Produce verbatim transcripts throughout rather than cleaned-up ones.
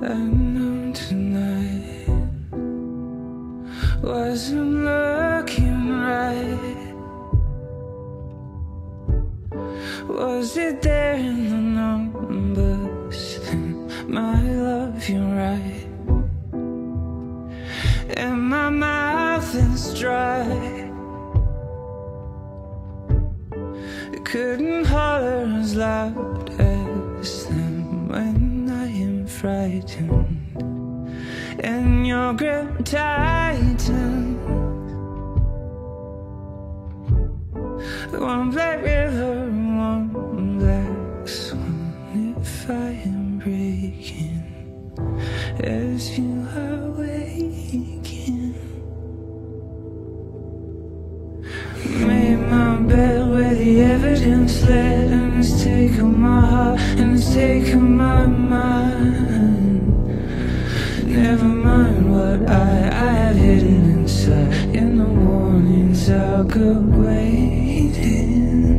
I know tonight wasn't looking right. Was it there in the numbers? Then my love, you're right. And my mouth is dry. I couldn't holler as loud as them when I am frightened and your grip tightened. One black river, one black swan. If I am breaking as you are waking, made my bed where the evidence led, and it's taken my heart and it's taken my mind. Never mind what I, I have hidden inside. In the warnings I'll go waiting.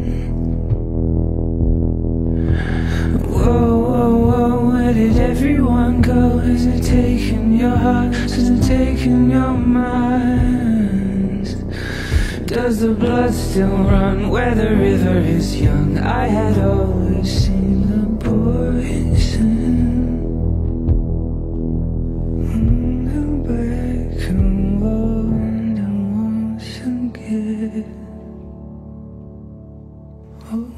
Whoa, whoa, whoa, where did everyone go? Has it taken your heart? Has it taken your mind? Does the blood still run where the river is young? I had always seen the poison. Go back and wonder once again. Oh,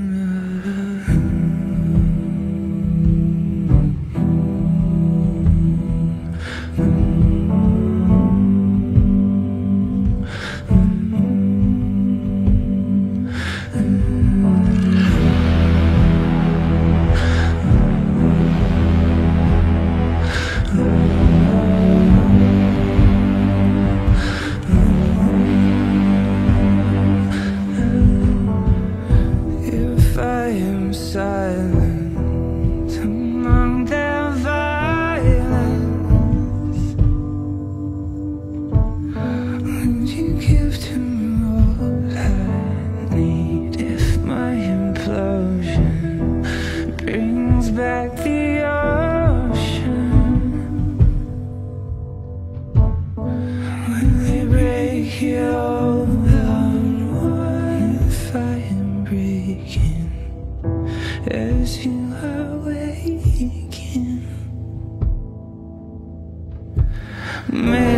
silent among their violence, would you give to me all I need if my implosion brings back the ocean? When they break your heart, what if I am breaking as you are waking?